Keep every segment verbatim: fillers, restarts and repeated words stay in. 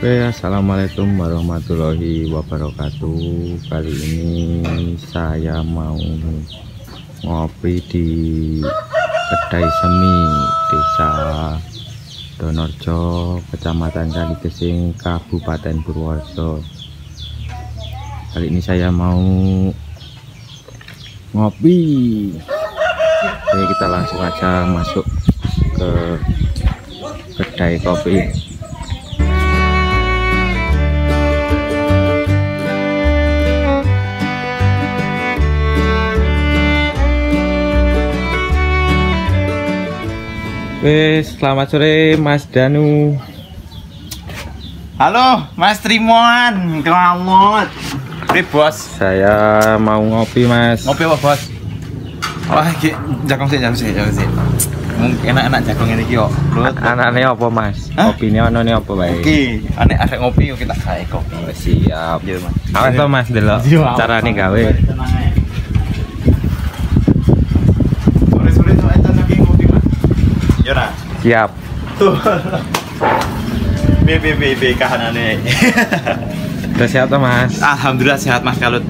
Oke, assalamualaikum warahmatullahi wabarakatuh. Kali ini saya mau ngopi di kedai semi Desa Donorjo, Kecamatan Kaligesing, Kabupaten Purworejo. Kali ini saya mau ngopi. Oke, kita langsung aja masuk ke kedai kopi. Wes, selamat sore Mas Danu. Halo Mas Trimoan, kelamut. Oke bos, Saya mau ngopi Mas. ngopi apa bos? Wah, iki jakong sih, jakong sih, jakong sih. Mungkin enak-enak jakong ini kyo. Anaknya apa Mas? Hah? Kopinya ono nih apa baik? Oke, aneh arek ngopi yuk kita kae kopi. Oh, siap. Iya Mas. Awas to Mas delok Iya, carane gawe. Sore-sore tuh entar lagi ngopi Mas. Yo nah. Siap. Tuh. B B B B kahanane. Udah siap to Mas? Alhamdulillah sehat Mas Kalut.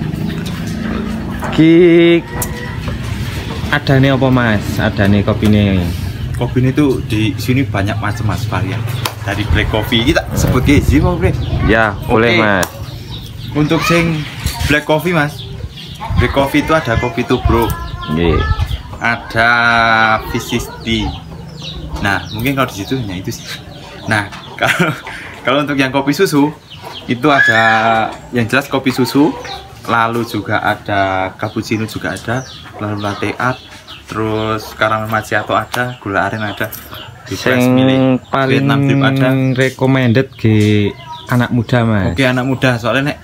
Ki ada nih apa Mas? Ada nih kopi nih. Kopi ini tuh di sini banyak macam mas varian. Dari black coffee kita sebut gizi mau Bre. Ya, boleh Oke. Mas. Untuk sing black coffee Mas. Black coffee itu ada kopi tubruk, Nggih. ada visisti. Nah, mungkin kalau di situ hanya itu sih. Nah, kalau kalau untuk yang kopi susu itu ada yang jelas kopi susu, lalu juga ada cappuccino juga ada, lalu latte art, terus caramel macchiato ada, gula aren ada, Sing milk, paling Vietnam drip ada. recommended ke anak muda Mas. Oke, anak muda soalnya nek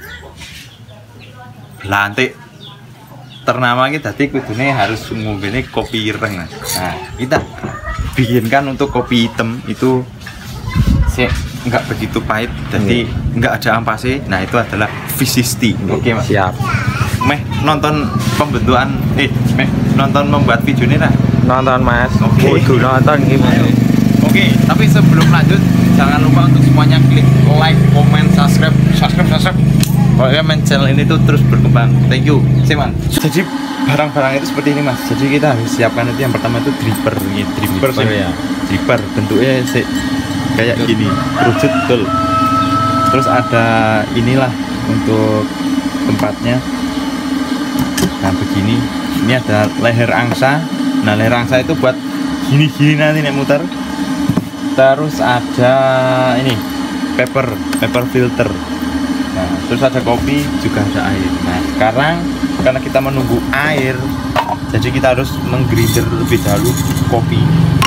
lantik ternama kita tadi kudune harus ngombene kopi ireng. Nah, kita bikinkan untuk kopi hitam itu sih nggak begitu pahit, jadi nggak ada ampase. Nah, itu adalah visisti. Oke Mas. Siap. Meh nonton pembentukan eh meh nonton membuat video ini lah. Nonton Mas. Oke. Kudu nonton gimana? Oke, tapi sebelum lanjut jangan lupa untuk semuanya klik like, comment, subscribe, subscribe, subscribe. Pokoknya main channel ini tuh terus berkembang. Thank you, Siman. Jadi barang-barang itu seperti ini Mas. Jadi kita harus siapkan itu yang pertama itu dripper, ini dripper, Dripper, sih. ya. Dripper bentuknya sih kayak gini, kerucut betul. Terus ada inilah untuk tempatnya. Nah begini, ini ada leher angsa. Nah leher angsa itu buat gini-gini nanti nih muter. Terus ada ini paper, paper filter. Nah, terus ada kopi, juga ada air. Nah, sekarang karena kita menunggu air, jadi kita harus menggrinder lebih dahulu kopi.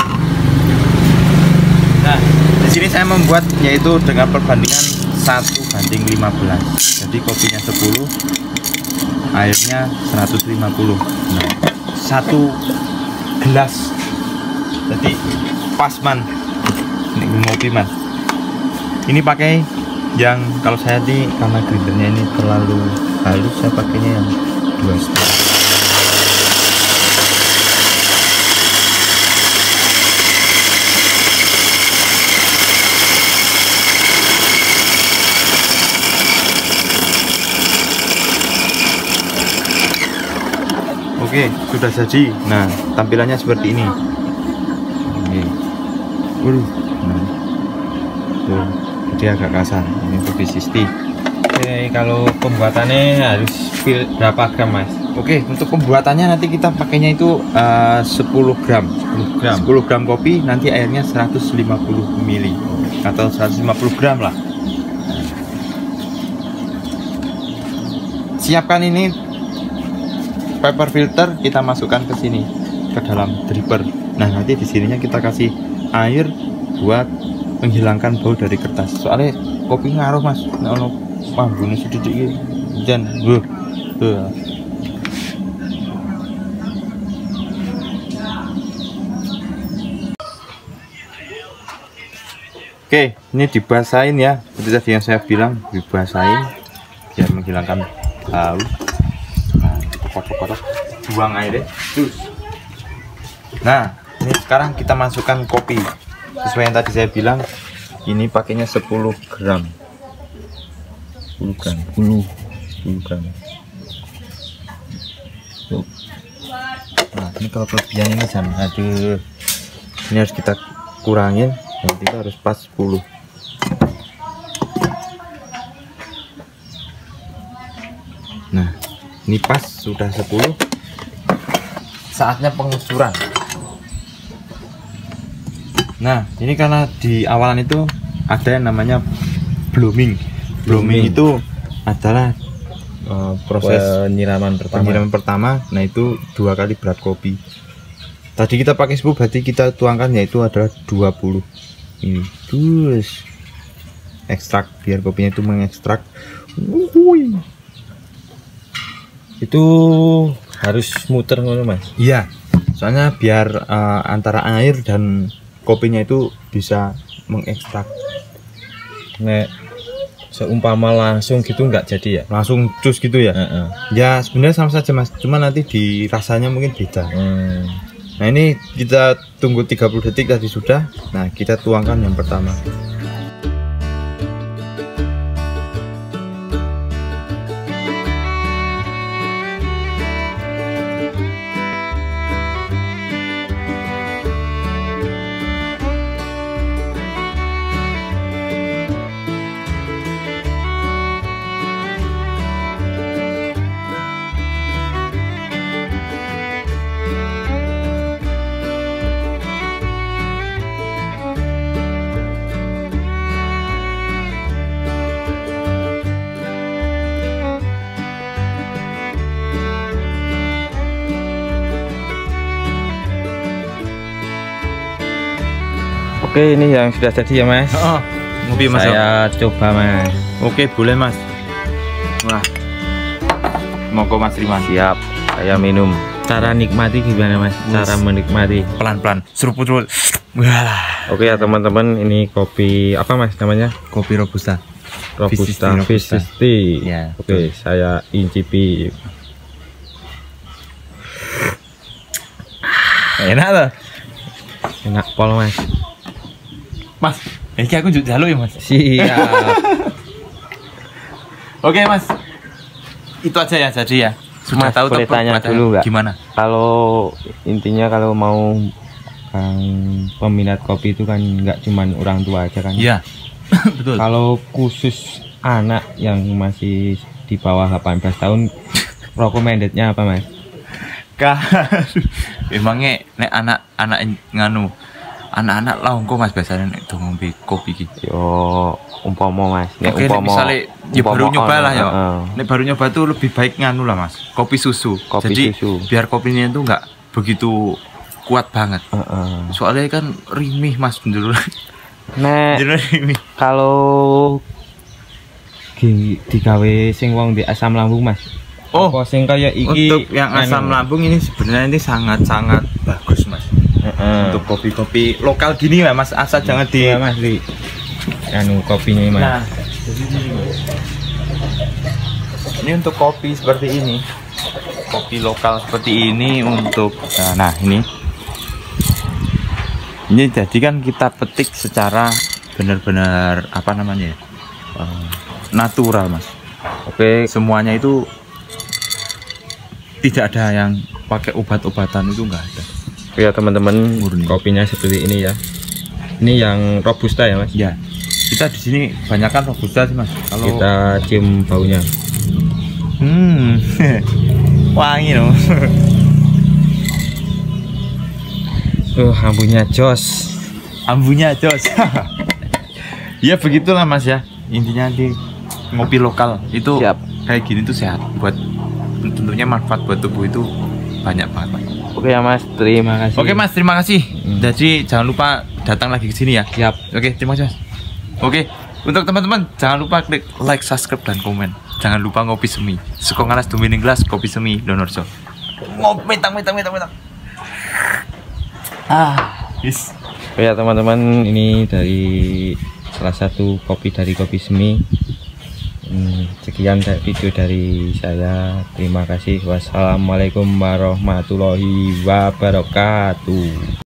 Nah, di sini saya membuat yaitu dengan perbandingan satu banding lima belas. Jadi kopinya sepuluh, airnya seratus lima puluh. Nah, satu gelas. Jadi pas man. Ini ngopi man. Ini pakai yang kalau saya di karena grindernya ini terlalu halus, saya pakainya yang dua setengah. Oke, sudah jadi. Nah, tampilannya seperti ini. Oke. Waduh. Nah. Tuh, jadi agak kasar. Ini untuk visisti. Oke, kalau pembuatannya harus fil berapa gram Mas? Oke, untuk pembuatannya nanti kita pakainya itu uh, sepuluh gram. sepuluh gram. sepuluh gram kopi, nanti airnya seratus lima puluh mili atau seratus lima puluh gram lah. Siapkan ini paper filter, kita masukkan ke sini ke dalam dripper. Nah, nanti di sininya kita kasih air buat menghilangkan bau dari kertas. Soalnya kopi ngaruh Mas. Nek ono pambune sedikit iki jan. Huh. Huh. Oke, ini dibasahin ya. Seperti tadi yang saya bilang, dibasahin biar menghilangkan bau. Nah, kotak-kotak, buang airnya. Terus. Nah, ini sekarang kita masukkan kopi. Sesuai yang tadi saya bilang, ini pakainya sepuluh gram. sepuluh gram. sepuluh gram. Tuh. Nah ini kalau kelebihan ini jam, aduh, ini harus kita kurangin, nanti kita harus pas sepuluh. Nah ini pas sudah sepuluh, saatnya pengusuran. Nah ini karena di awalan itu ada yang namanya blooming. Blooming itu adalah uh, proses penyiraman pertama. penyiraman pertama. Nah itu dua kali berat kopi. Tadi kita pakai sepuluh, berarti kita tuangkan yaitu adalah dua puluh. Ini terus ekstrak biar kopinya itu mengekstrak. Wuhui. Itu harus muter ngono Mas. Iya, soalnya biar uh, antara air dan kopinya itu bisa mengekstrak. Nek seumpama langsung gitu nggak jadi ya? Langsung jus gitu ya? Uh-uh. Ya sebenarnya sama saja Mas, cuma nanti di rasanya mungkin beda. Hmm. Nah ini kita tunggu tiga puluh detik tadi sudah. Nah kita tuangkan yang pertama. Oke, ini yang sudah jadi ya Mas. Oh, ngopi Mas. Saya coba Mas. Oke, boleh Mas. Wah, monggo Mas Riman. Siap, saya minum. Cara nikmati gimana Mas? Cara menikmati Pelan-pelan, seruput-seruput. Wah. Oke ya teman-teman, ini kopi apa Mas namanya? Kopi robusta. Robusta Robusta. Vizisti. Ya, Oke, saya incipi. Enak loh. Enak pol Mas. Mas, ini aku juga jaluk ya Mas. Siap. Oke Mas, itu aja ya jadi ya. Sudah Mas, tahu boleh toh tanya buat- dulu nggak? Gimana? Kalau intinya kalau mau kan peminat kopi itu kan nggak cuman orang tua aja kan. Iya, betul. Kalau khusus anak yang masih di bawah delapan belas tahun, recommendednya apa Mas? Kan emangnya nek anak-anak nganu anak-anak lah engko Mas biasanya nek do ngombe kopi iki. Yo umpama Mas, nek Oke, nek umpama misalnya ya baru umpama nyoba ono, lah ya. heeh. Nek baru nyoba tuh lebih baik nganu lah Mas, kopi susu. Kopi Jadi susu. biar kopinya itu nggak begitu kuat banget. Heeh. Soalnya kan rimih Mas bener. Nek Bener rimih. kalau di digawe sing wong di asam lambung Mas. Oh, Apa sing kaya iki untuk yang asam anu? lambung ini sebenarnya ini sangat-sangat bagus Mas. Heeh. Untuk kopi-kopi lokal gini ya Mas, asal jangan di Iya, Mas di anu kopinya Mas. Nah, jadi gini, Mas. Ini untuk kopi seperti ini, kopi lokal seperti ini untuk nah, nah ini ini jadi kan kita petik secara benar-benar apa namanya ya, eh, natural Mas. Oke, Semuanya itu tidak ada yang pakai obat-obatan, itu enggak ada. ya teman-teman, Murni. kopinya seperti ini ya. Ini yang robusta ya Mas. Ya, kita di sini banyakkan robusta sih Mas. Kalau Kita cium baunya. hmm wangi loh. Tuh, ambunya jos. Ambunya jos. Ya begitulah Mas ya, intinya di ngopi lokal itu Siap. kayak gini tuh sehat, buat tentunya manfaat buat tubuh itu banyak banget Mas. Oke ya Mas, terima kasih. Oke Mas, terima kasih. Hmm. Jadi jangan lupa datang lagi ke sini ya. Siap. Oke, terima kasih Mas. Oke, untuk teman-teman jangan lupa klik like, subscribe dan komen. Jangan lupa ngopi semi. Suka ngalas domining gelas kopi semi Donorso. Ngopi tang tang tang tang. Ah, yes. Oke ya teman-teman, ini dari salah satu kopi dari Kopi Semi. Hmm, sekian video dari saya. Terima kasih. Wassalamualaikum warahmatullahi wabarakatuh.